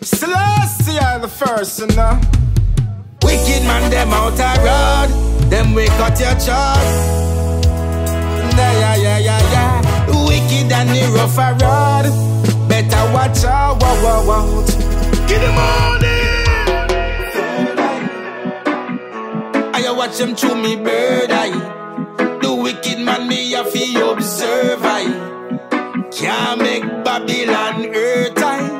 Celestia the first, you know. Wicked man, them out a road, them we cut your chart. Yeah. Wicked and the rough a road, better watch out, wow. Giddimani. I watch them through me bird eye. The wicked man me a fi observe I. Can't make Babylon earth I.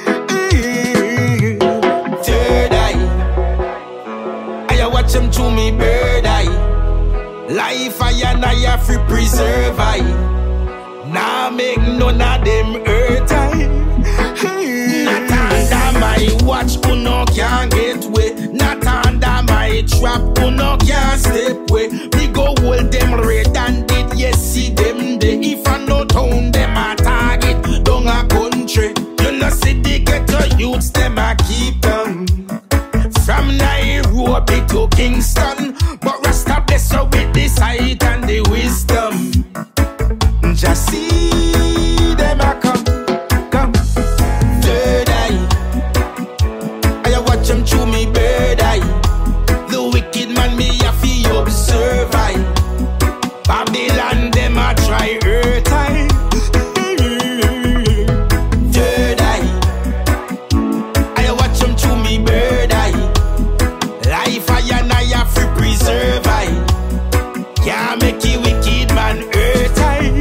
Third eye. I watch them through me bird eye. Life I and I have to preserve I. Now make none of them earth I. Not under my watch, who no can't get way. Not under my trap, who no can't step way. Me go hold them red and did, yes, see them there. If I no town, them a target, down a country. You know see the ghetto youths, them a keep them. From Nairobi to Kingston, but Rasta bless her with the sight and the wisdom. Just see them a come. Third eye, I watch them through me bird eye. The wicked man me a fi observe I. Babylon them a try earth I. Third eye, I watch them through me bird eye. Life I and I have to preserve I. Can't make it wicked man earth I.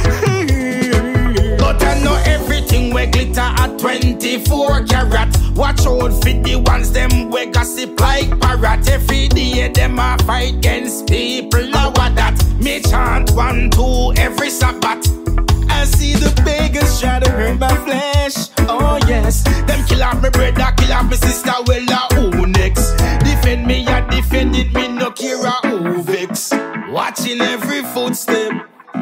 But I know everything we glitter at 24 karat. Watch out for the ones them we gossip like parrot. Every day them a fight against people. Now what that? Me chant 1, 2 every Sabbath. I see the beggars try to hurt my flesh. Oh yes, them kill off my brother, kill off my sister. Well, who next? Defend me, I defend it. Me no care who vex. Watching every footstep.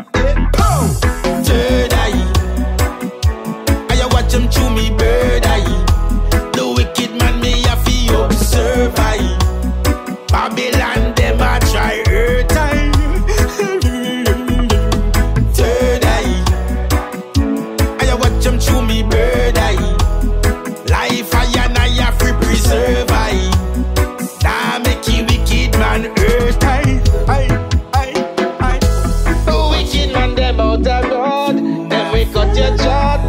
Third eye, I watch them through me bird eye. The wicked man me a fi observe I. Babylon them a try earth I. Third eye, I watch them through me bird eye. Life I and I have to preserve I. Now make you wicked man earth I. The wicked man them out the road, them we cut your chart,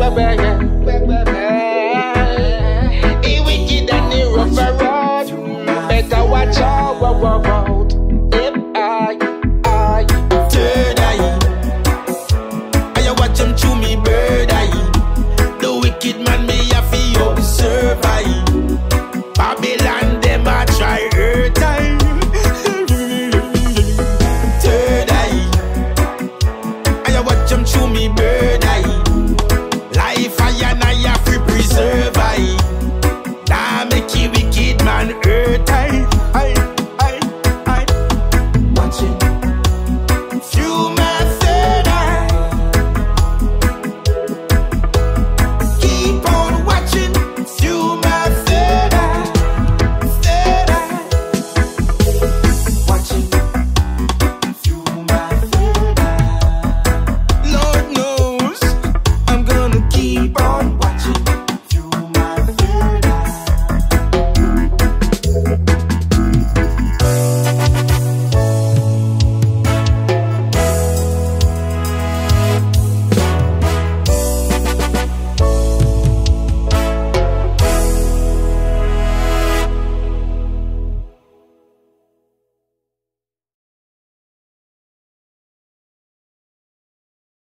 he wicked and he rough a road, better watch out,